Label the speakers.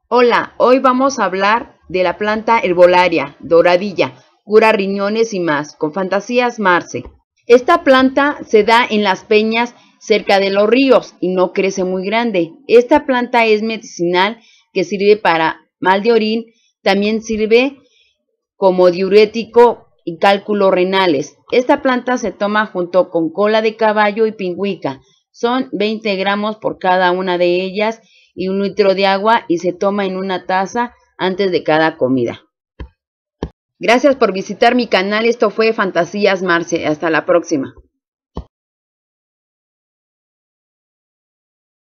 Speaker 1: Hola, hoy vamos a hablar de la planta herbolaria, doradilla, cura riñones y más, con Fantasías Marce. Esta planta se da en las peñas cerca de los ríos y no crece muy grande. Esta planta es medicinal que sirve para mal de orín, también sirve como diurético y cálculos renales. Esta planta se toma junto con cola de caballo y pingüica. Son 20 gramos por cada una de ellas y 1 litro de agua y se toma en una taza antes de cada comida. Gracias por visitar mi canal. Esto fue Fantasías Marce. Hasta la próxima.